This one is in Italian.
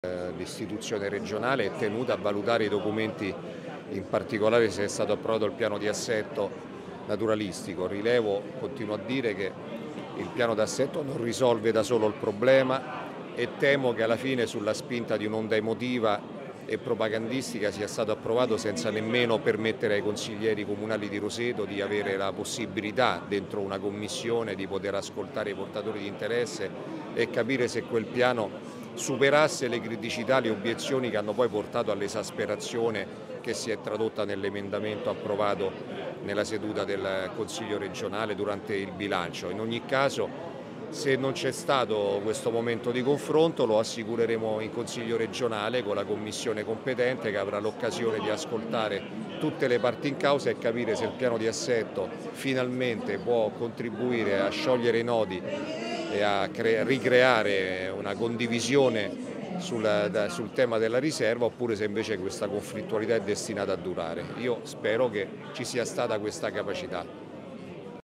L'istituzione regionale è tenuta a valutare i documenti, in particolare se è stato approvato il piano di assetto naturalistico. Rilevo, continuo a dire che il piano d'assetto non risolve da solo il problema e temo che alla fine, sulla spinta di un'onda emotiva e propagandistica, sia stato approvato senza nemmeno permettere ai consiglieri comunali di Roseto di avere la possibilità, dentro una commissione, di poter ascoltare i portatori di interesse e capire se quel piano superasse le criticità, le obiezioni che hanno poi portato all'esasperazione che si è tradotta nell'emendamento approvato nella seduta del Consiglio regionale durante il bilancio. In ogni caso, se non c'è stato questo momento di confronto, lo assicureremo in Consiglio regionale con la commissione competente, che avrà l'occasione di ascoltare tutte le parti in causa e capire se il piano di assetto finalmente può contribuire a sciogliere i nodi e a ricreare una condivisione sul tema della riserva, oppure se invece questa conflittualità è destinata a durare. Io spero che ci sia stata questa capacità.